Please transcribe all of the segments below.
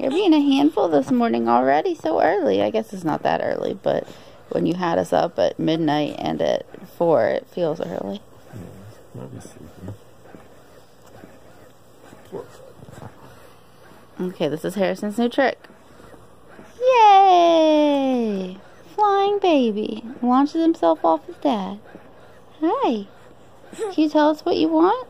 You're being a handful this morning already, so early. I guess it's not that early, but when you had us up at midnight and at 4, it feels early. Yeah, I'll be sleeping. Okay, this is Harrison's new trick. Yay! Flying baby. Launches himself off his dad. Hi. Can you tell us what you want?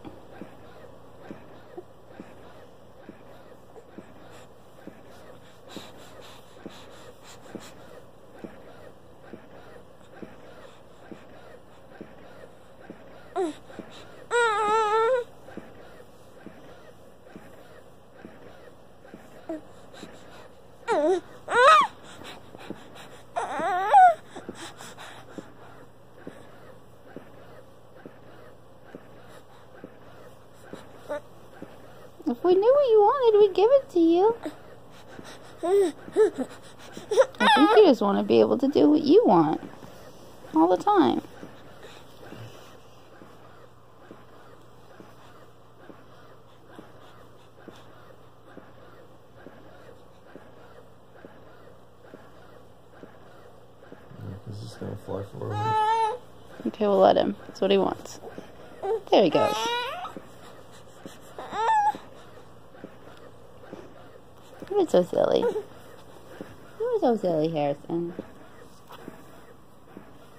If we knew what you wanted, we'd give it to you. I think you just want to be able to do what you want all the time. He's just gonna fly forward. Okay, we'll let him. That's what he wants. There he goes. You're so silly. You're so silly, Harrison.